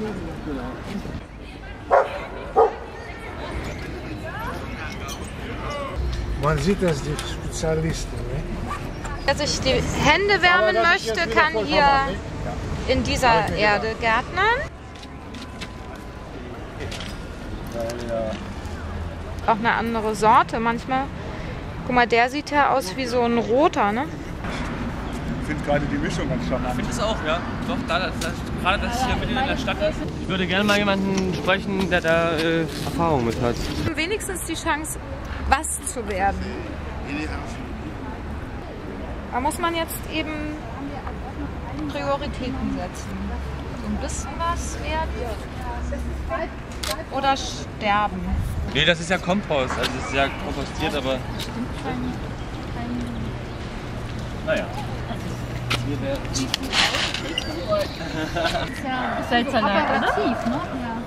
Man sieht das, die Spezialisten. Ne? Wer sich die Hände wärmen möchte, kann hier in dieser Erde gärtnern. Auch eine andere Sorte manchmal. Guck mal, der sieht ja aus wie so ein roter, ne? Ich finde gerade die Mischung ganz charmant. Ich finde es auch, ja. Doch, gerade dass es hier mitten in der Stadt ist. Ich würde gerne mal jemanden sprechen, der da Erfahrung mit hat. Wenigstens die Chance, was zu werden. Da muss man jetzt eben Prioritäten setzen. So ein bisschen was werden oder sterben. Nee, das ist ja Kompost. Also das ist ja kompostiert, aber... Stimmt kein... Naja. Salzsalat, oder? Ne? Ja.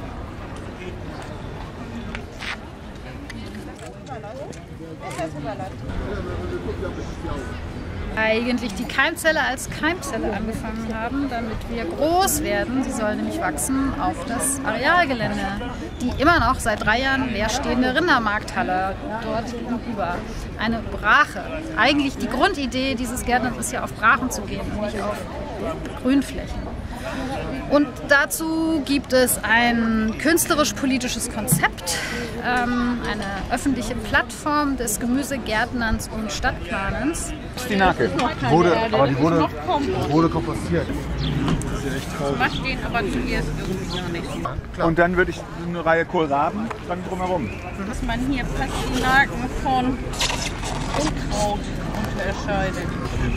Eigentlich die Keimzelle als Keimzelle angefangen haben, damit wir groß werden. Sie soll nämlich wachsen auf das Arealgelände. Die immer noch seit 3 Jahren leerstehende Rindermarkthalle dort gegenüber. Eine Brache. Eigentlich die Grundidee dieses Gärtners ist ja, auf Brachen zu gehen und nicht auf Grünflächen. Und dazu gibt es ein künstlerisch-politisches Konzept, eine öffentliche Plattform des Gemüsegärtnerns und Stadtplanens. Stinake. Die wurde kompostiert. Das ist ja echt traurig. Was stehen aber zuerst irgendwie gar nicht. Und dann würde ich eine Reihe Kohlraben dann drumherum. Dass man hier Pastinaken von Unkraut unterscheidet.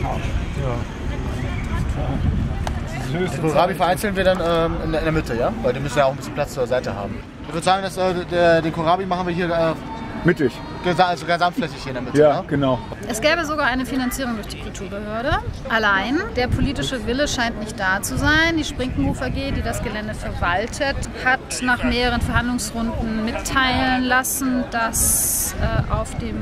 Die Kohlrabi vereinzeln wir dann in der Mitte, ja? Weil die müssen ja auch ein bisschen Platz zur Seite haben. Ich würde sagen, dass, den Kohlrabi machen wir hier mittig. Also gesamtflächig hier in der Mitte. Ja, genau. Es gäbe sogar eine Finanzierung durch die Kulturbehörde. Allein der politische Wille scheint nicht da zu sein. Die Sprinkenhofer AG, die das Gelände verwaltet, hat nach mehreren Verhandlungsrunden mitteilen lassen, dass auf dem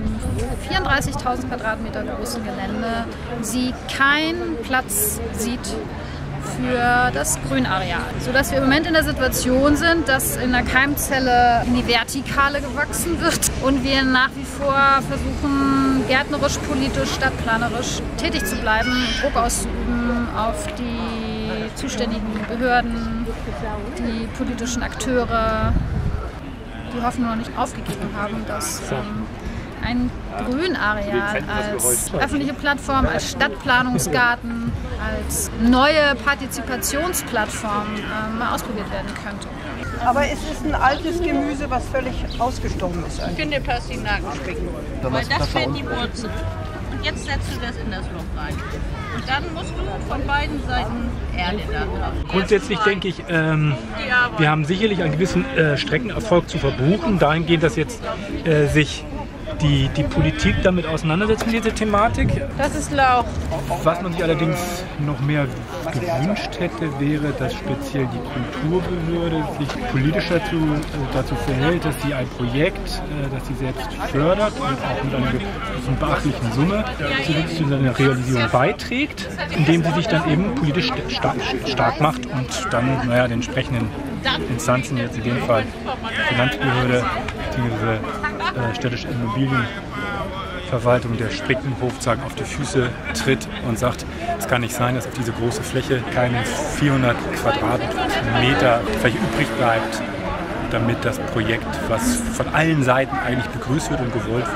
34.000 Quadratmeter großen Gelände sie keinen Platz sieht für das Grünareal. Sodass wir im Moment in der Situation sind, dass in der Keimzelle in die Vertikale gewachsen wird und wir nach wie vor versuchen, gärtnerisch, politisch, stadtplanerisch tätig zu bleiben, Druck auszuüben auf die zuständigen Behörden, die politischen Akteure, die Hoffnung noch nicht aufgegeben haben, dass ein Grünareal als öffentliche Plattform, als Stadtplanungsgarten, als neue Partizipationsplattform mal ausprobiert werden könnte. Aber es ist ein altes Gemüse, was völlig ausgestorben ist. Ich finde Pastinaken schmecken, weil das wäre die Wurzel. Und jetzt setzt du das in das Loch rein. Und dann musst du von beiden Seiten Erde da haben. Grundsätzlich denke ich, wir haben sicherlich einen gewissen Streckenerfolg zu verbuchen, dahingehend, dass jetzt sich die Politik damit auseinandersetzt mit dieser Thematik. Das ist Lauch. Was man sich allerdings noch mehr gewünscht hätte, wäre, dass speziell die Kulturbehörde sich politischer dazu verhält, dass sie ein Projekt, das sie selbst fördert und auch mit einer gewissen beachtlichen Summe zu seiner Realisierung beiträgt, indem sie sich dann eben politisch stark macht und dann den entsprechenden Instanzen, jetzt in dem Fall Finanzbehörde, beziehungsweise städtische Immobilienverwaltung, der Sprinkenhof auf die Füße tritt und sagt, es kann nicht sein, dass auf diese große Fläche keine 400 Quadratmeter Fläche übrig bleibt, damit das Projekt, was von allen Seiten eigentlich begrüßt wird und gewollt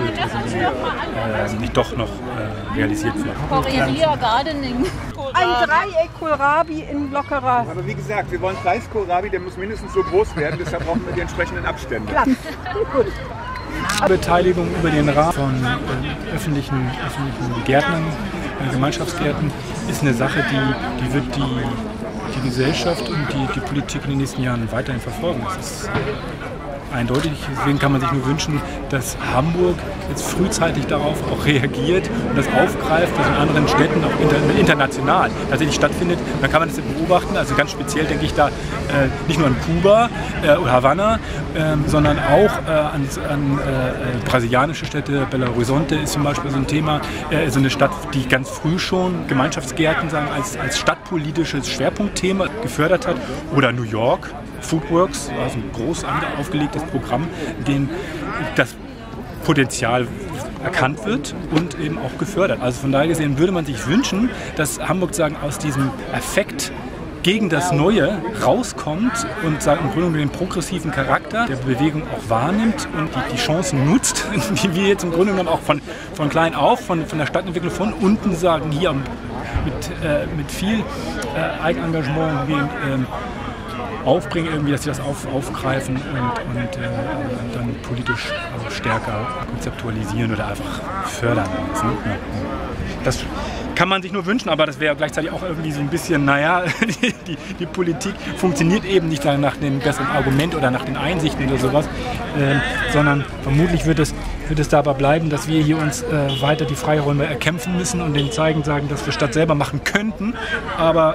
wird, nicht doch noch realisiert wird. Korea Gardening. Ein Dreieck Kohlrabi in lockerer. Aber wie gesagt, wir wollen Reiskohlrabi, der muss mindestens so groß werden, deshalb brauchen wir die entsprechenden Abstände. Gut. Beteiligung über den Rat von öffentlichen Gärtnern, Gemeinschaftsgärten, ist eine Sache, die wird die Gesellschaft und die Politik in den nächsten Jahren weiterhin verfolgen. Das ist eindeutig. Deswegen kann man sich nur wünschen, dass Hamburg jetzt frühzeitig darauf auch reagiert und das aufgreift, was in anderen Städten auch international tatsächlich stattfindet. Dann kann man das beobachten. Also ganz speziell denke ich da nicht nur an Kuba oder Havanna, sondern auch an brasilianische Städte. Belo Horizonte ist zum Beispiel so ein Thema, so eine Stadt, die ganz früh schon Gemeinschaftsgärten sagen, als stadtpolitisches Schwerpunktthema gefördert hat. Oder New York, Foodworks, also ein groß aufgelegtes Programm, in dem das Potenzial erkannt wird und eben auch gefördert. Also von daher gesehen würde man sich wünschen, dass Hamburg sagen, aus diesem Affekt gegen das Neue rauskommt und sagen, im Grunde den progressiven Charakter der Bewegung auch wahrnimmt und die Chancen nutzt, die wir jetzt im Grunde genommen auch von klein auf, von der Stadtentwicklung von unten sagen, hier mit viel Eigenengagement aufbringen, irgendwie, dass sie das aufgreifen und dann politisch stärker konzeptualisieren oder einfach fördern. Das kann man sich nur wünschen, aber das wäre gleichzeitig auch irgendwie so ein bisschen, naja, die Politik funktioniert eben nicht nach dem besseren Argument oder nach den Einsichten oder sowas, sondern vermutlich wird es dabei bleiben, dass wir hier uns weiter die Freiräume erkämpfen müssen und denen sagen, dass wir Stadt selber machen könnten, aber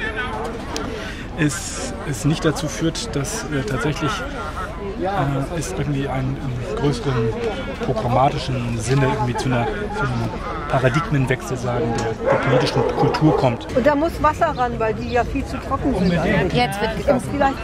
es nicht dazu führt, dass tatsächlich es irgendwie einen größeren programmatischen Sinne irgendwie zu einem Paradigmenwechsel sagen, der politischen Kultur kommt. Und da muss Wasser ran, weil die ja viel zu trocken sind. Jetzt wird gegossen. Vielleicht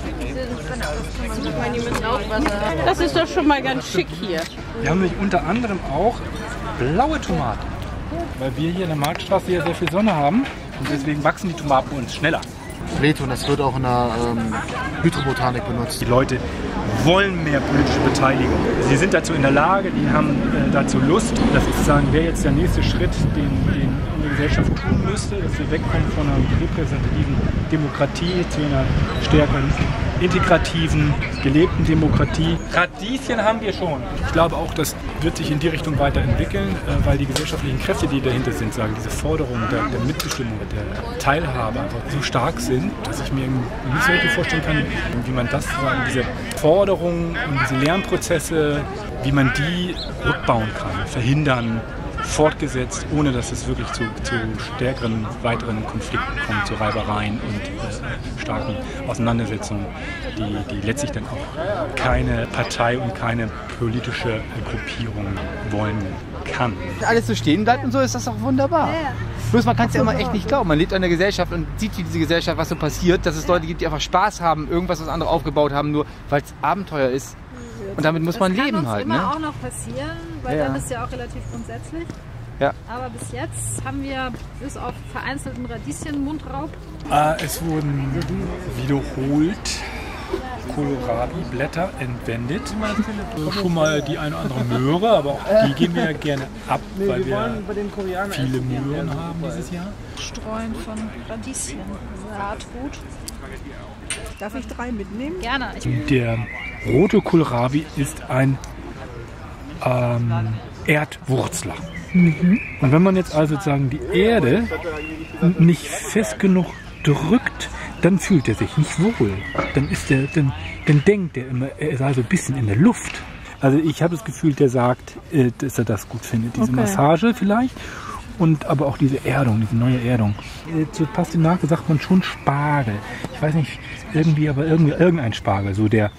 Das ist doch schon mal ganz schick hier. Wir haben nämlich unter anderem auch blaue Tomaten, weil wir hier in der Marktstraße ja sehr viel Sonne haben und deswegen wachsen die Tomaten bei uns schneller. Und das wird auch in der Hydrobotanik benutzt. Die Leute wollen mehr politische Beteiligung. Sie sind dazu in der Lage, die haben dazu Lust. Das ist wäre jetzt der nächste Schritt, den unsere Gesellschaft tun müsste, dass wir wegkommen von einer repräsentativen Demokratie zu einer stärkeren integrativen, gelebten Demokratie. Radieschen haben wir schon. Ich glaube auch, das wird sich in die Richtung weiterentwickeln, weil die gesellschaftlichen Kräfte, die dahinter sind, sagen, diese Forderungen der Mitbestimmung, der Teilhabe einfach so stark sind, dass ich mir nicht so richtig vorstellen kann, wie man das sagen, diese Forderungen und diese Lernprozesse, wie man die rückbauen kann, verhindern, fortgesetzt, ohne dass es wirklich zu stärkeren, weiteren Konflikten kommt, zu Reibereien und starken Auseinandersetzungen, die letztlich dann auch keine Partei und keine politische Gruppierung wollen kann. Wenn alles so stehen bleibt und so, ist das auch wunderbar. Ja. Bloß man kann es ja immer echt nicht glauben. Man lebt in der Gesellschaft und sieht, wie diese Gesellschaft, was so passiert, dass es Leute gibt, die einfach Spaß haben, irgendwas, was andere aufgebaut haben, nur weil es Abenteuer ist. Und damit muss man leben halt. Das kann immer auch noch passieren, weil dann ist ja auch relativ grundsätzlich. Ja. Aber bis jetzt haben wir bis auf vereinzelten Radieschen Mundraub. Es wurden wiederholt Kohlrabi-Blätter entwendet. Schon mal die eine oder andere Möhre, aber auch die geben wir gerne ab, weil wir viele Möhren haben dieses Jahr. Streuen von Radieschen, Saatgut. Darf ich 3 mitnehmen? Gerne. Der rote Kohlrabi ist ein Erdwurzler. Mhm. Und wenn man jetzt also sozusagen die Erde nicht fest genug drückt, dann fühlt er sich nicht wohl. Dann denkt er immer, er sei so ein bisschen in der Luft. Also ich habe das Gefühl, der sagt, dass er das gut findet, diese Massage vielleicht. Und aber auch diese Erdung, diese neue Erdung. Zu Pastinake sagt man schon Spargel. Ich weiß nicht, irgendein Spargel, so der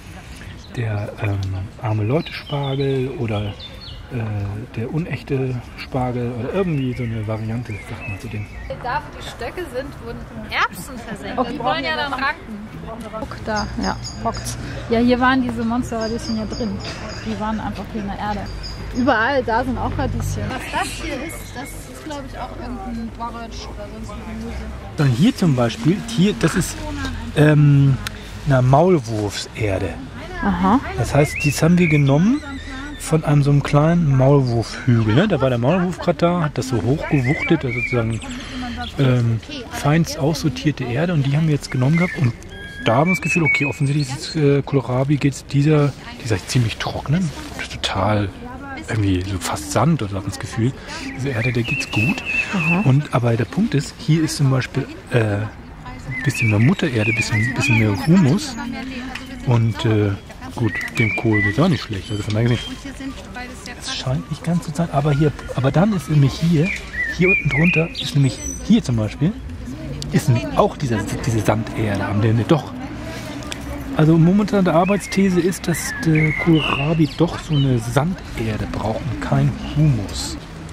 arme Leute Spargel oder der unechte Spargel oder irgendwie so eine Variante, sagt man zu dem. Da, wo die Stöcke sind, wurden Erbsen versenkt. Die wollen ja dann ranken. Guck da, ja, hockt's. Ja, hier waren diese Monsterradieschen ja drin. Die waren einfach hier in der Erde. Überall, da sind auch Radieschen. Was das hier ist, das ist glaube ich auch irgendein Borretsch oder sonst ein Gemüse. Dann hier zum Beispiel, das ist eine Maulwurfserde. Aha. Das heißt, das haben wir genommen von einem so einem kleinen Maulwurfhügel. Ne? Da war der Maulwurf gerade da, hat das so hochgewuchtet, also sozusagen feinst aussortierte Erde, und die haben wir jetzt genommen gehabt, und da haben wir das Gefühl, okay, offensichtlich ist Kohlrabi geht dieser ziemlich trockenen, total irgendwie so fast Sand, oder hat man das Gefühl, diese Erde, der geht's gut. Aber der Punkt ist, hier ist zum Beispiel ein bisschen mehr Muttererde, ein bisschen mehr Humus, und Gut, dem Kohl geht es auch nicht schlecht. Also von daher gesehen, es scheint nicht ganz zu sein. Aber dann ist nämlich hier unten drunter, ist nämlich hier zum Beispiel, ist nämlich auch diese Sanderde am Ende. Doch. Also momentan der Arbeitsthese ist, dass der Kohlrabi doch so eine Sanderde braucht und kein Humus.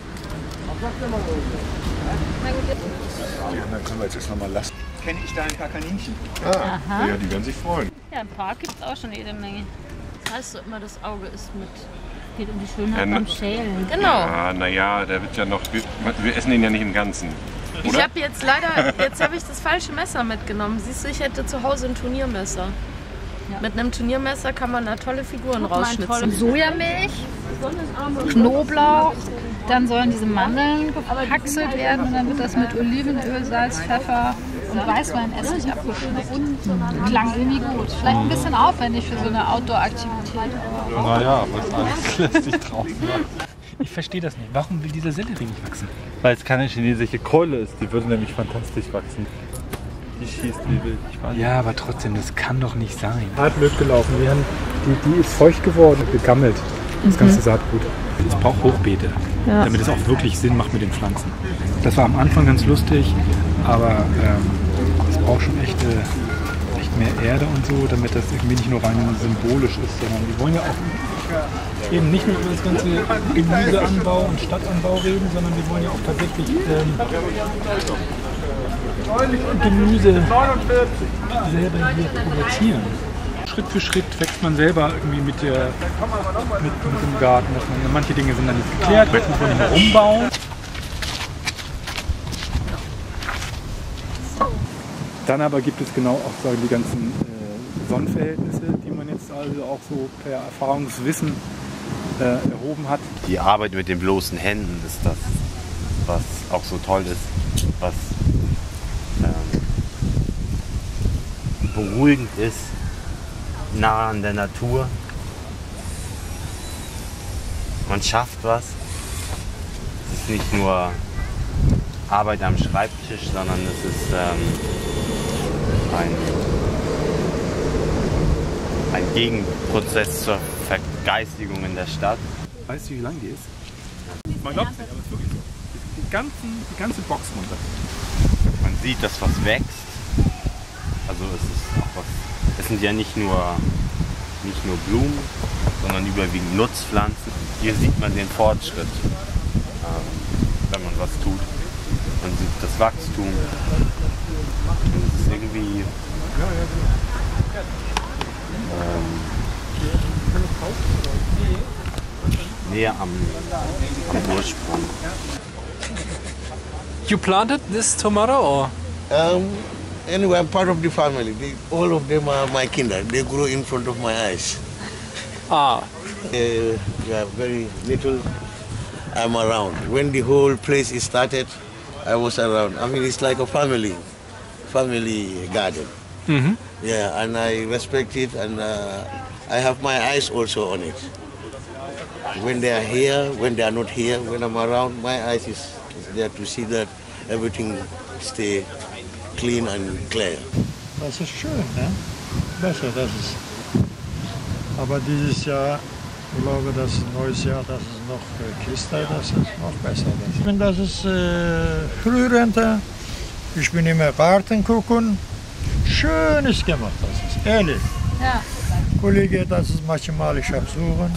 Ja, dann können wir jetzt nochmal lassen. Kenne ich da ein paar Kaninchen? Ah, ja, die werden sich freuen. Ja, ein paar gibt es auch schon jede Menge. Das heißt so immer, das Auge ist mit. Geht um die Schönheit beim Schälen. Genau. Ja, naja, der wird ja noch. Wir essen den ja nicht im Ganzen. Oder? Ich habe jetzt leider, habe ich das falsche Messer mitgenommen. Siehst du, ich hätte zu Hause ein Turniermesser. Ja. Mit einem Turniermesser kann man da tolle Figuren rausschnitzen. Sojamilch, Knoblauch, dann sollen diese Mandeln gehackselt werden und dann wird das mit Olivenöl, Salz, Pfeffer und Weißweinessig abgeschmeckt. Klang irgendwie gut. Vielleicht ein bisschen aufwendig für so eine Outdoor-Aktivität. Naja, aber es lässt sich drauf. Ich verstehe das nicht. Warum will dieser Sellerie nicht wachsen? Weil es keine chinesische Keule ist. Die würde nämlich fantastisch wachsen. Die schießt wie wild. Ja, aber trotzdem, das kann doch nicht sein. Hart blöd gelaufen. Die ist feucht geworden, gegammelt. Das ganze Saatgut. Es braucht Hochbeete, damit es auch wirklich Sinn macht mit den Pflanzen. Das war am Anfang ganz lustig, aber es braucht schon echt mehr Erde und so, damit das irgendwie nicht nur rein symbolisch ist, sondern wir wollen ja auch eben nicht nur über das ganze Gemüseanbau und Stadtanbau reden, sondern wir wollen ja auch tatsächlich Gemüse selber hier produzieren. Schritt für Schritt wächst man selber irgendwie mit dem Garten. Manche Dinge sind dann nicht geklärt, jetzt muss man nicht mehr umbauen. Dann aber gibt es genau auch sagen, die ganzen Sonnenverhältnisse, die man jetzt also auch so per Erfahrungswissen erhoben hat. Die Arbeit mit den bloßen Händen ist das, was auch so toll ist, was beruhigend ist, nah an der Natur. Man schafft was. Es ist nicht nur Arbeit am Schreibtisch, sondern es ist ein Gegenprozess zur Vergeistigung in der Stadt. Weißt du, wie lang die ist? Man glaubt es nicht, aber es ist wirklich so. Die ganze Box runter. Man sieht, dass was wächst. Also es ist auch was. Es sind ja nicht nur Blumen, sondern überwiegend Nutzpflanzen. Hier sieht man den Fortschritt, wenn man was tut. Man sieht das Wachstum. Und es ist irgendwie näher am Ursprung. You planted this tomato or? Anyway, I'm part of the family. All of them are my kinder. They grew in front of my eyes. Ah. We are very little. I'm around. When the whole place started, I was around. I mean, it's like a family garden. Mm-hmm. Yeah, and I respect it, and I have my eyes also on it. When they are here, when they are not here, when I'm around, my eyes is there to see that everything stay clean and clear. Das ist schön, ne? Besser, das ist. Aber dieses Jahr, ich glaube, das neues Jahr, das ist noch Kiste, das ist noch besser. Ich bin, das ist Frührente. Ich bin immer Garten gucken. Schönes gemacht, das ist ehrlich. Ja. Kollege, das ist manchmal, ich habe suchen.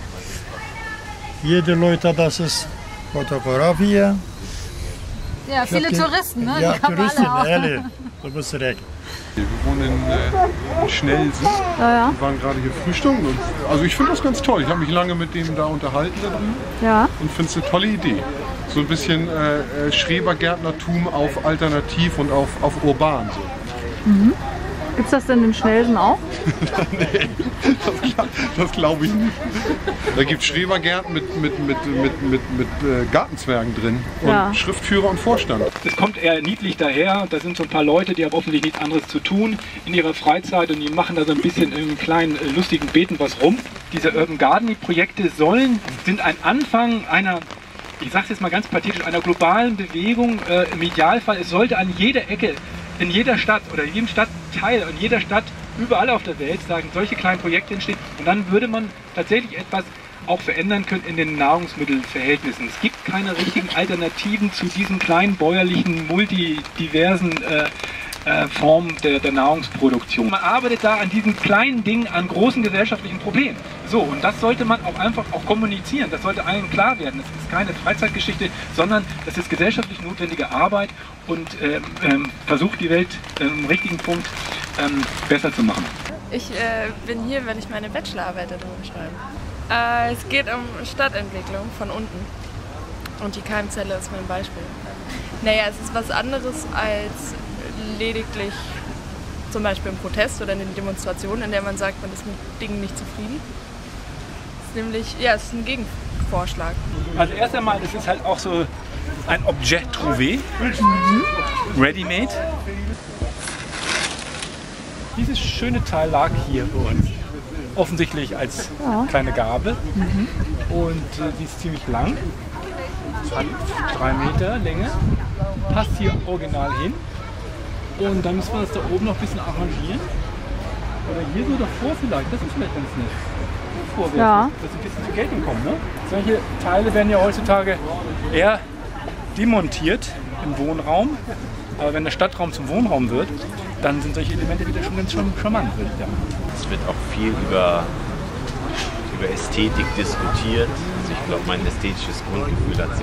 Jede Leute, das ist Fotografie. Ja, viele Touristen, ne? Ja, die kommen Touristen, alle auch. ehrlich. Du bist recht. Wir wohnen in Schnelsen. Ja. Wir waren gerade hier frühstücken. Und, also ich finde das ganz toll. Ich habe mich lange mit dem da unterhalten da drüben. Ja. Und finde es eine tolle Idee. So ein bisschen Schrebergärtnertum auf alternativ und auf urban. So. Mhm. Gibt es das denn in Schnelsen auch? Nee, das glaube ich nicht. Da gibt es Schrebergärten mit Gartenzwergen drin und Ja. Schriftführer und Vorstand. Es kommt eher niedlich daher. Da sind so ein paar Leute, die haben offensichtlich nichts anderes zu tun in ihrer Freizeit und die machen da so ein bisschen in kleinen lustigen Beeten was rum. Diese Urban Gardening Projekte sind ein Anfang einer, ich sage es jetzt mal ganz pathetisch, einer globalen Bewegung. Im Idealfall, es sollte an jeder Ecke, in jeder Stadt oder in jedem Stadtteil, in jeder Stadt überall auf der Welt sagen, solche kleinen Projekte entstehen und dann würde man tatsächlich etwas auch verändern können in den Nahrungsmittelverhältnissen. Es gibt keine richtigen Alternativen zu diesen kleinen bäuerlichen, multidiversen Formen der Nahrungsproduktion. Man arbeitet da an diesen kleinen Dingen, an großen gesellschaftlichen Problemen. So, und das sollte man auch einfach auch kommunizieren. Das sollte allen klar werden. Das ist keine Freizeitgeschichte, sondern das ist gesellschaftlich notwendige Arbeit und versucht die Welt im richtigen Punkt besser zu machen. Ich bin hier, weil ich meine Bachelorarbeit darüber schreibe. Es geht um Stadtentwicklung von unten. Und die Keimzelle ist mein Beispiel. Naja, es ist was anderes als lediglich zum Beispiel ein Protest oder eine Demonstration, in der man sagt, man ist mit Dingen nicht zufrieden. Es ist nämlich, ja, es ist ein Gegenvorschlag. Also erst einmal, es ist halt auch so ein Objet trouvé, ready-made. Dieses schöne Teil lag hier bei uns. Offensichtlich als kleine Gabel und die ist ziemlich lang, hat 3 Meter Länge, passt hier original hin und dann müssen wir das da oben noch ein bisschen arrangieren oder hier so davor vielleicht, das ist vielleicht ganz nett, vorwärts, dass ein bisschen zur Geltung kommt. Ne? Solche Teile werden ja heutzutage eher demontiert im Wohnraum, aber wenn der Stadtraum zum Wohnraum wird, dann sind solche Elemente wieder schon ganz charmant, würde ich sagen. Es wird auch viel über Ästhetik diskutiert. Also ich glaube, mein ästhetisches Grundgefühl hat sich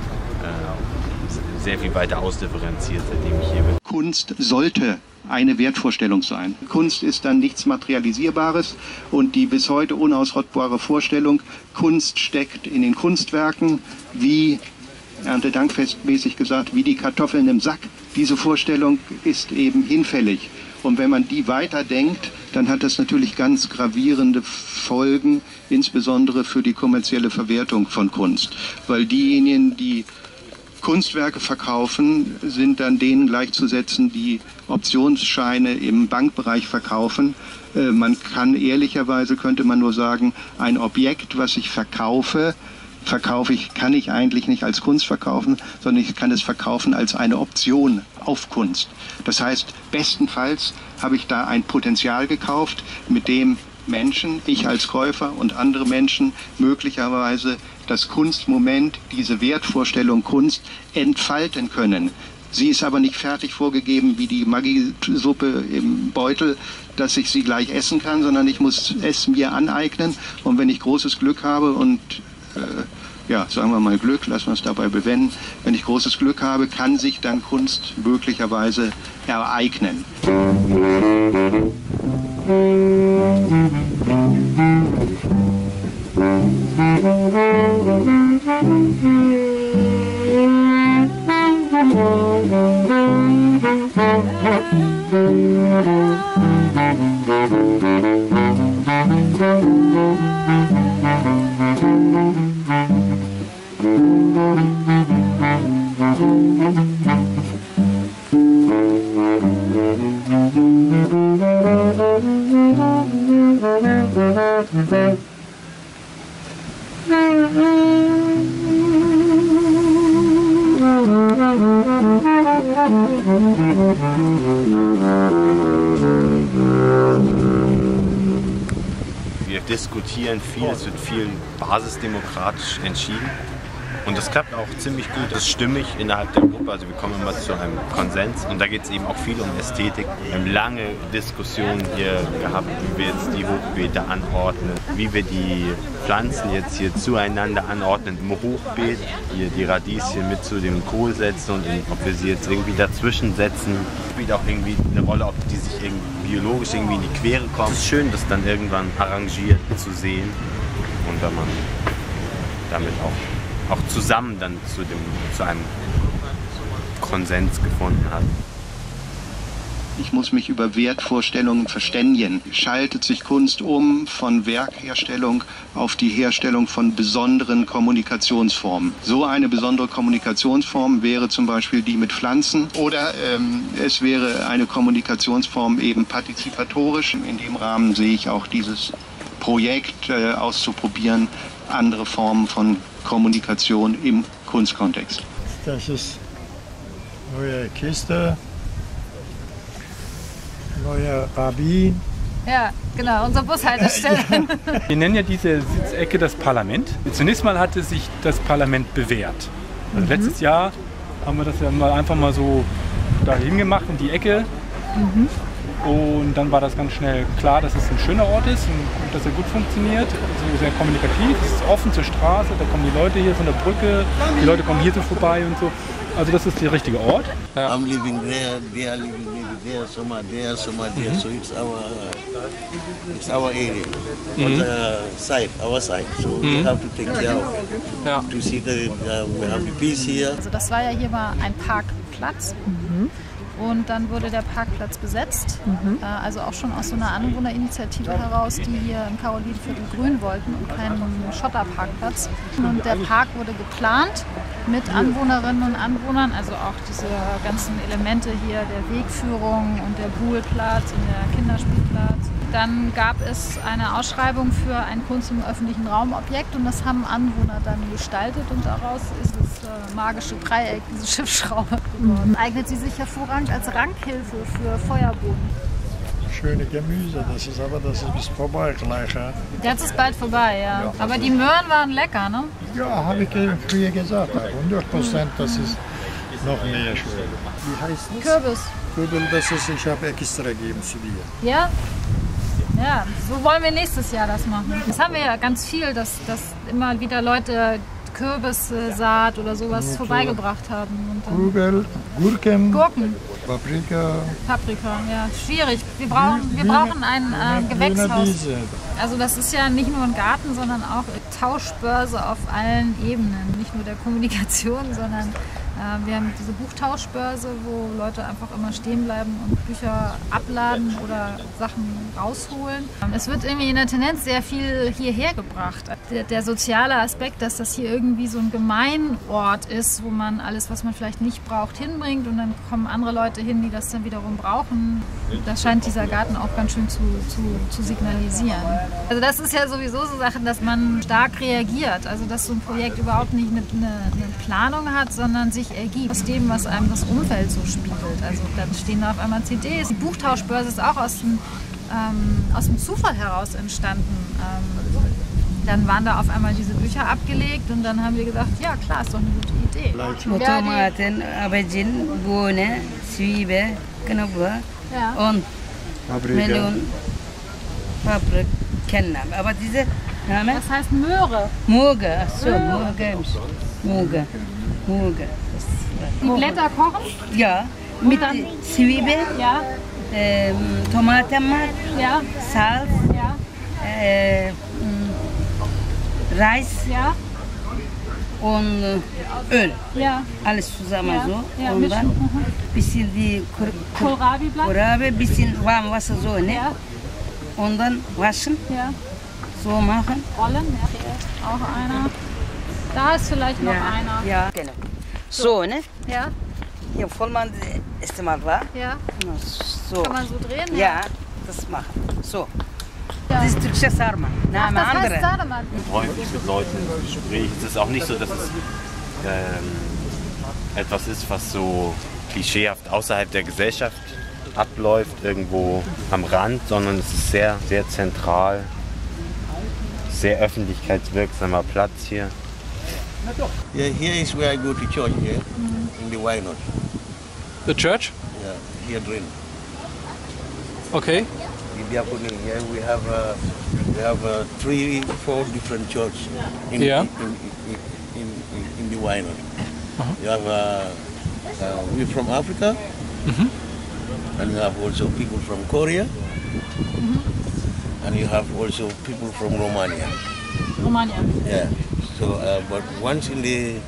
sehr viel weiter ausdifferenziert, seitdem ich hier bin. Kunst sollte eine Wertvorstellung sein. Kunst ist dann nichts Materialisierbares und die bis heute unausrottbare Vorstellung, Kunst steckt in den Kunstwerken, wie erntedankfestmäßig gesagt, wie die Kartoffeln im Sack. Diese Vorstellung ist eben hinfällig. Und wenn man die weiterdenkt, dann hat das natürlich ganz gravierende Folgen, insbesondere für die kommerzielle Verwertung von Kunst. Weil diejenigen, die Kunstwerke verkaufen, sind dann denen gleichzusetzen, die Optionsscheine im Bankbereich verkaufen. Man kann ehrlicherweise, könnte man nur sagen, ein Objekt, was ich verkaufe, kann ich eigentlich nicht als Kunst verkaufen, sondern ich kann es verkaufen als eine Option auf Kunst. Das heißt, bestenfalls habe ich da ein Potenzial gekauft, mit dem Menschen, ich als Käufer und andere Menschen möglicherweise das Kunstmoment, diese Wertvorstellung Kunst entfalten können. Sie ist aber nicht fertig vorgegeben wie die Maggi-Suppe im Beutel, dass ich sie gleich essen kann, sondern ich muss es mir aneignen. Und wenn ich großes Glück habe und ja, sagen wir mal Glück, lassen wir es dabei bewenden. Wenn ich großes Glück habe, kann sich dann Kunst möglicherweise ereignen. Wir diskutieren viel, es wird viel basisdemokratisch entschieden und das klappt auch ziemlich gut, das ist stimmig innerhalb der Gruppe, also wir kommen immer zu einem Konsens und da geht es eben auch viel um Ästhetik. Wir haben lange Diskussionen hier gehabt, wie wir jetzt die Hochbeete anordnen, wie wir die Pflanzen jetzt hier zueinander anordnen im Hochbeet, hier die Radieschen mit zu dem Kohl setzen und ob wir sie jetzt irgendwie dazwischen setzen, spielt auch irgendwie eine Rolle, ob die sich irgendwie biologisch irgendwie in die Quere kommen. Es ist schön, das dann irgendwann arrangiert zu sehen und wenn man damit auch zusammen dann zu einem Konsens gefunden hat. Ich muss mich über Wertvorstellungen verständigen. Schaltet sich Kunst um von Werkherstellung auf die Herstellung von besonderen Kommunikationsformen. So eine besondere Kommunikationsform wäre zum Beispiel die mit Pflanzen oder es wäre eine Kommunikationsform eben partizipatorisch. In dem Rahmen sehe ich auch dieses Projekt auszuprobieren, andere Formen von Kommunikation im Kunstkontext. Das ist neue Kiste, neuer Rabbin. Ja, genau, unsere Bushaltestelle. Wir nennen ja diese Sitzecke das Parlament. Zunächst mal hatte sich das Parlament bewährt. Also letztes Jahr haben wir das ja mal einfach mal so dahin gemacht in die Ecke. Und dann war das ganz schnell klar, dass es ein schöner Ort ist und dass er gut funktioniert. Also sehr kommunikativ, es ist offen zur Straße, da kommen die Leute hier von der Brücke, die Leute kommen hier so vorbei und so. Also das ist der richtige Ort. Ja. I'm living there, they are living maybe there, some are there, so it's our area, on the our side. So we have to take care of it. To see that we have the peace here. Also das war ja hier mal ein Parkplatz. Und dann wurde der Parkplatz besetzt, also auch schon aus so einer Anwohnerinitiative heraus, die hier im Karolinenviertel grün wollten und keinen Schotterparkplatz. Und der Park wurde geplant mit Anwohnerinnen und Anwohnern, also auch diese ganzen Elemente hier, der Wegführung und der Poolplatz und der Kinderspielplatz. Dann gab es eine Ausschreibung für ein Kunst- im öffentlichen Raumobjekt und das haben Anwohner dann gestaltet und daraus ist das magische Dreieck, diese Schiffsschraube geworden. Eignet sie sich hervorragend als Rankhilfe für Feuerboden. Schöne Gemüse, das ist bis vorbei gleich. Jetzt ist bald vorbei, ja. Aber die Möhren waren lecker, ne? Ja, habe ich früher gesagt, 100%, das ist noch mehr schön. Wie heißt das? Kürbis. Kürbis, das ist, ich habe extra gegeben zu dir. Ja? Ja, so wollen wir nächstes Jahr das machen. Das haben wir ja ganz viel, dass immer wieder Leute Kürbissaat oder sowas vorbeigebracht haben. Und Kugel, Gurken, Paprika, ja, schwierig. Wir brauchen ein Gewächshaus. Also das ist ja nicht nur ein Garten, sondern auch Tauschbörse auf allen Ebenen. Nicht nur der Kommunikation, sondern wir haben diese Buchtauschbörse, wo Leute einfach immer stehen bleiben und Bücher abladen oder Sachen rausholen. Es wird irgendwie in der Tendenz sehr viel hierher gebracht. Der soziale Aspekt, dass das hier irgendwie so ein Gemeinort ist, wo man alles, was man vielleicht nicht braucht, hinbringt und dann kommen andere Leute hin, die das dann wiederum brauchen. Das scheint dieser Garten auch ganz schön zu signalisieren. Also das ist ja sowieso so Sachen, dass man stark reagiert. Also dass so ein Projekt überhaupt nicht eine Planung hat, sondern sich ergibt aus dem, was einem das Umfeld so spiegelt. Also dann stehen da auf einmal CDs. Die Buchtauschbörse ist auch aus dem Zufall heraus entstanden. Dann waren da auf einmal diese Bücher abgelegt und dann haben wir gedacht, ja klar, ist doch eine gute Idee. Tomaten, Auberginen, Bohnen, Zwiebeln, Knoblauch und Melon, Paprika. Aber diese Name? Das heißt Möhre. Möhre, achso, Möhre. Die Blätter kochen? Ja, mit Zwiebeln, Tomatenmark, Salz, Reis und Öl. Alles zusammen so. Und dann ein bisschen die Kohlrabi, bisschen warmes Wasser so, ne? Und dann waschen. So machen. Rollen, auch einer. Da ist vielleicht noch einer. Ja, genau. So, ne? Ja. Hier voll man ist mal wahr. Ja. So. Kann man so drehen? Ja, das machen. So. Das ist türkischer Sarma. Ach, das heißt Sarma. Häufig mit Leuten im Gespräch. Es ist auch nicht so, dass es etwas ist, was so klischeehaft außerhalb der Gesellschaft abläuft, irgendwo am Rand, sondern es ist sehr, sehr zentral, sehr öffentlichkeitswirksamer Platz hier. Yeah, here is where I go to church here, in the Why Not. The church? Yeah, here drin. Okay. The diaconate here, we have 3, 4 different churches in the Why Not. You have we from Africa, and you have also people from Korea, and you have also people from Romania. Romania. Yeah. So, but once in the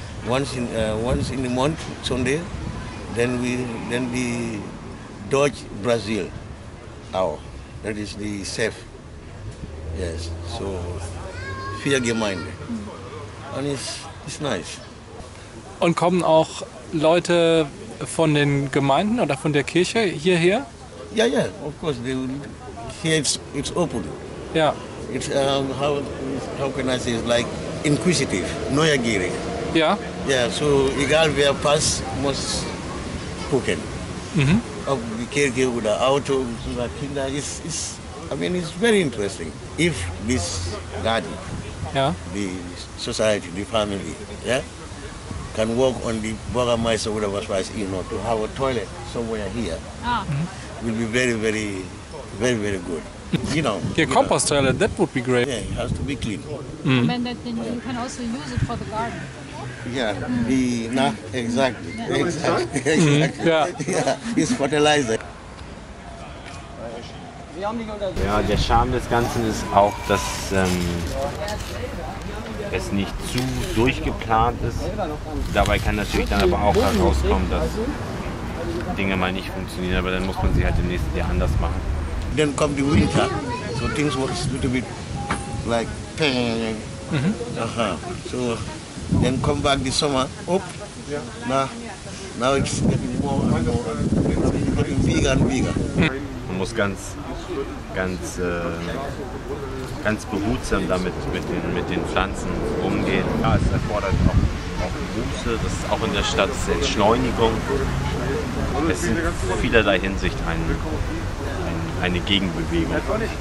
month, Sunday, then the Dutch Brazil, that is the safe. Yes. So, 4 Gemeinden, and it's nice. Und kommen auch Leute von den Gemeinden oder von der Kirche hierher? Yeah, of course. Here it's open. Ja. It's how can I say? It's like inquisitive, neugierig. Ja. Yeah. So egal wer passt, muss gucken. Ob die Kirche oder Auto oder Kinder ist I mean, it's very interesting. If this garden, the society, the family, can work on the Bürgermeister oder was weiß ich, to have a toilet somewhere here, will be very, very, very, very good. You know. Yeah, compost toilet, that would be great. Yeah, it has to be clean. And then you can also use it for the garden. Yeah, exactly. Yeah. Exactly. Yeah. It's fertilizer. Ja, der Charme des Ganzen ist auch, dass es nicht zu durchgeplant ist. Dabei kann natürlich dann aber auch herauskommen, dass Dinge mal nicht funktionieren, aber dann muss man sie halt im nächsten Jahr anders machen. Then come the winter, so things work a little bit like So then come back the summer, now it's getting more and more, it's getting bigger and bigger. Man muss ganz behutsam damit mit den Pflanzen umgehen. Ja, es erfordert auch Muße, das ist auch in der Stadt Entschleunigung. Es ist in vielerlei Hinsicht eine Gegenbewegung.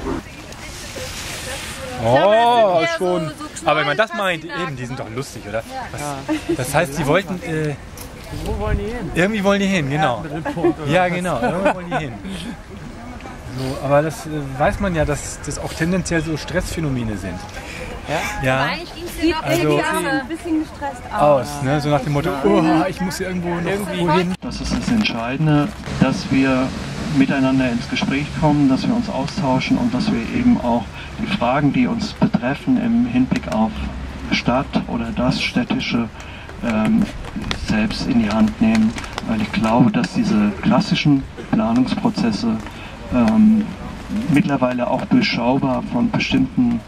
Oh, schon. Aber wenn man das meint, eben, die sind doch lustig, oder? Das heißt, sie wollten... Wo wollen die hin? Irgendwie wollen die hin, genau. Ja, genau, irgendwie wollen die hin. So, aber das weiß man ja, dass das auch tendenziell so Stressphänomene sind. Ja. Sieht also ein bisschen gestresst aus, ne? So nach dem Motto, ich muss hier irgendwo noch hin. Das ist das Entscheidende, dass wir miteinander ins Gespräch kommen, dass wir uns austauschen und dass wir eben auch die Fragen, die uns betreffen im Hinblick auf Stadt oder das Städtische, selbst in die Hand nehmen, weil ich glaube, dass diese klassischen Planungsprozesse mittlerweile auch durchschaubar von bestimmten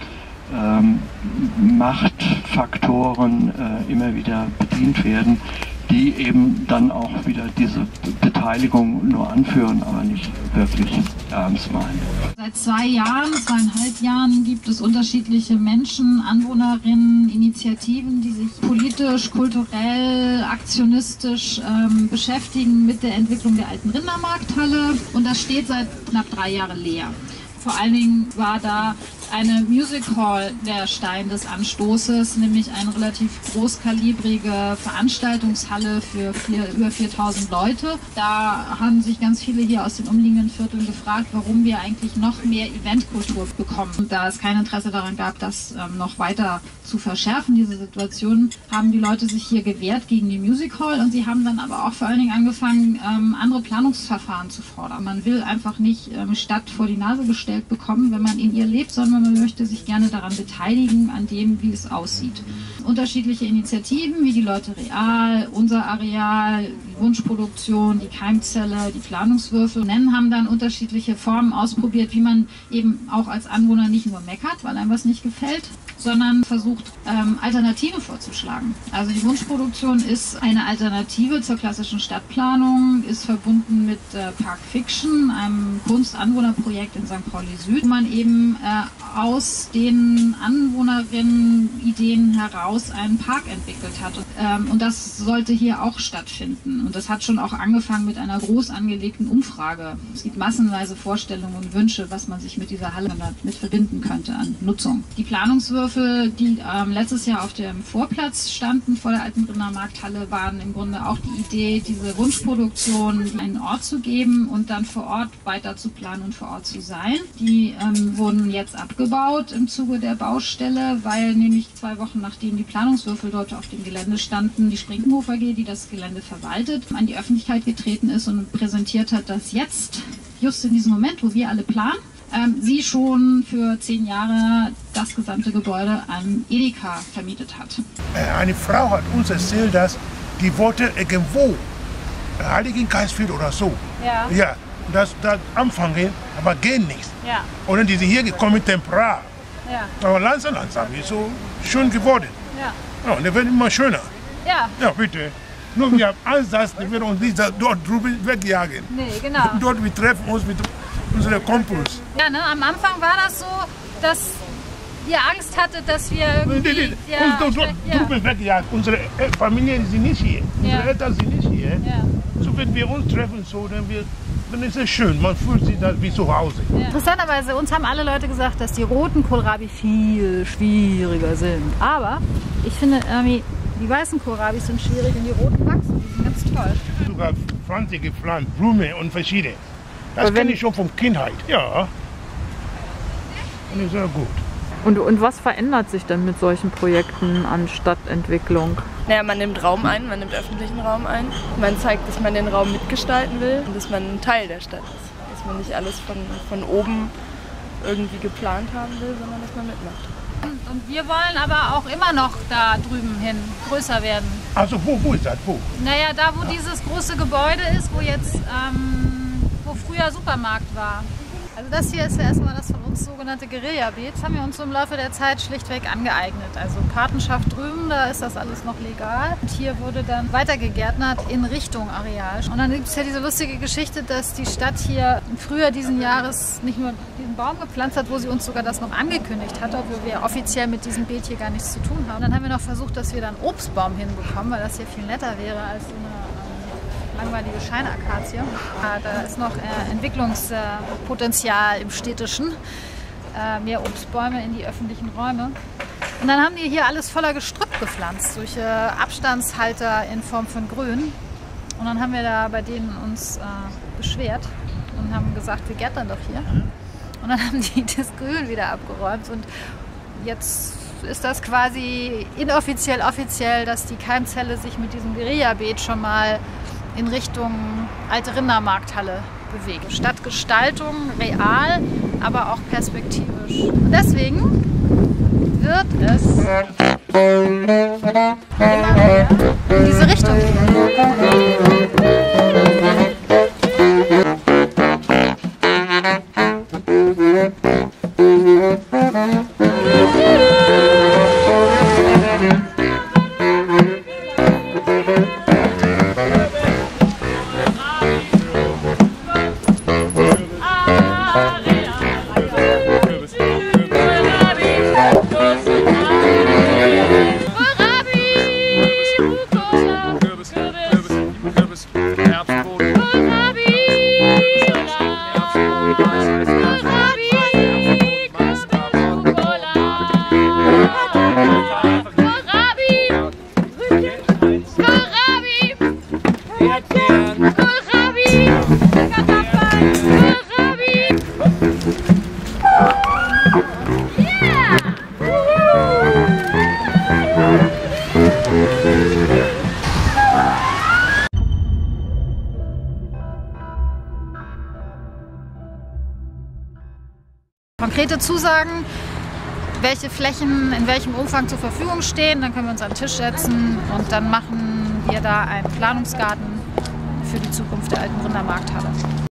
Machtfaktoren immer wieder bedient werden, die eben dann auch wieder diese Beteiligung nur anführen, aber nicht wirklich ernst meinen. Seit 2,5 Jahren gibt es unterschiedliche Menschen, Anwohnerinnen, Initiativen, die sich politisch, kulturell, aktionistisch beschäftigen mit der Entwicklung der alten Rindermarkthalle. Und das steht seit knapp 3 Jahren leer. Vor allen Dingen war da eine Music Hall der Stein des Anstoßes, nämlich eine relativ großkalibrige Veranstaltungshalle für über 4000 Leute. Da haben sich ganz viele hier aus den umliegenden Vierteln gefragt, warum wir eigentlich noch mehr Eventkultur bekommen. Und da es kein Interesse daran gab, das noch weiter zu verschärfen, diese Situation, haben die Leute sich hier gewehrt gegen die Music Hall und sie haben dann aber auch vor allen Dingen angefangen, andere Planungsverfahren zu fordern. Man will einfach nicht Stadt vor die Nase gestellt bekommen, wenn man in ihr lebt, sondern man möchte sich gerne daran beteiligen, an dem, wie es aussieht. Unterschiedliche Initiativen wie die Leute Real, unser Areal, die Wunschproduktion, die Keimzelle, die Planungswürfel haben dann unterschiedliche Formen ausprobiert, wie man eben auch als Anwohner nicht nur meckert, weil einem was nicht gefällt, sondern versucht, Alternativen vorzuschlagen. Also die Wunschproduktion ist eine Alternative zur klassischen Stadtplanung, ist verbunden mit Park Fiction, einem Kunst-Anwohnerprojekt in St. Pauli Süd, wo man eben aus den Anwohnerinnen-Ideen heraus einen Park entwickelt hat. Und das sollte hier auch stattfinden. Und das hat schon auch angefangen mit einer groß angelegten Umfrage. Es gibt massenweise Vorstellungen und Wünsche, was man sich mit dieser Halle mit verbinden könnte an Nutzung. Die Planungswürfel, die letztes Jahr auf dem Vorplatz standen, vor der alten Rindermarkthalle, waren im Grunde auch die Idee, diese Wunschproduktion einen Ort zu geben und dann vor Ort weiter zu planen und vor Ort zu sein. Die wurden jetzt abgebaut im Zuge der Baustelle, weil nämlich 2 Wochen nachdem die Planungswürfel dort auf dem Gelände standen, die Sprinkenhof AG, die das Gelände verwaltet, an die Öffentlichkeit getreten ist und präsentiert hat, dass jetzt, just in diesem Moment, wo wir alle planen, sie schon für 10 Jahre das gesamte Gebäude an Edeka vermietet hat. Eine Frau hat uns erzählt, dass die wollte irgendwo, Heiligengeistfeld oder so, ja, das anfangen, aber geht nicht. Ja. Und dann die sind hier gekommen temporar. Ja. Aber langsam ist so schön geworden. Ja. Ja, und der wird immer schöner. Ja. Ja, bitte. Nur wir haben Angst, dass wir uns nicht dort drüben wegjagen. Nee, genau. Dort wir treffen uns mit unseren Kumpels. Ja, ne, am Anfang war das so, dass ihr Angst hattet, dass wir irgendwie... Uns dort drüben wegjagen. Unsere Familien sind nicht hier. Unsere Eltern sind nicht hier. Ja. So wenn wir uns treffen, so, dann wir dann ist es schön. Man fühlt sich da wie zu Hause. Ja. Interessanterweise, uns haben alle Leute gesagt, dass die roten Kohlrabi viel schwieriger sind. Aber ich finde irgendwie, die weißen Kohlrabis sind schwierig und die roten wachsen. Die sind ganz toll. Sogar Pflanzen gepflanzt, Blumen und verschiedene. Das kenne ich schon von Kindheit, ja. Und ist sehr gut. Und was verändert sich denn mit solchen Projekten an Stadtentwicklung? Naja, man nimmt Raum ein, man nimmt öffentlichen Raum ein. Man zeigt, dass man den Raum mitgestalten will und dass man ein Teil der Stadt ist. Dass man nicht alles von oben irgendwie geplant haben will, sondern dass man mitmacht. Und wir wollen aber auch immer noch da drüben hin größer werden. Also wo ist das? Wo? Naja, da wo dieses große Gebäude ist, wo jetzt wo früher Supermarkt war. Also das hier ist ja erstmal das von uns sogenannte Guerillabeet. Das haben wir uns so im Laufe der Zeit schlichtweg angeeignet. Also Patenschaft drüben, da ist das alles noch legal. Und hier wurde dann weiter gegärtnert in Richtung Areal. Und dann gibt es ja diese lustige Geschichte, dass die Stadt hier im Frühjahr diesen Jahres nicht nur diesen Baum gepflanzt hat, wo sie uns sogar das noch angekündigt hat, obwohl wir offiziell mit diesem Beet hier gar nichts zu tun haben. Und dann haben wir noch versucht, dass wir da einen Obstbaum hinbekommen, weil das hier viel netter wäre als so eine langweilige Scheinakazie. Da ist noch Entwicklungspotenzial im Städtischen. Mehr Obstbäume in die öffentlichen Räume. Und dann haben die hier alles voller Gestrüpp gepflanzt, solche Abstandshalter in Form von Grün. Und dann haben wir da bei denen uns beschwert und haben gesagt, wir gärtnern doch hier. Und dann haben die das Grün wieder abgeräumt. Und jetzt ist das quasi inoffiziell, offiziell, dass die Keimzelle sich mit diesem Guerillabeet schon mal in Richtung alte Rindermarkthalle bewegt. Stadtgestaltung real, aber auch perspektivisch. Und deswegen wird es immer mehr in diese Richtung gehen. Konkrete Zusagen, welche Flächen in welchem Umfang zur Verfügung stehen, dann können wir uns an den Tisch setzen und dann machen wir da einen Planungsgarten für die Zukunft der alten Rindermarkthalle.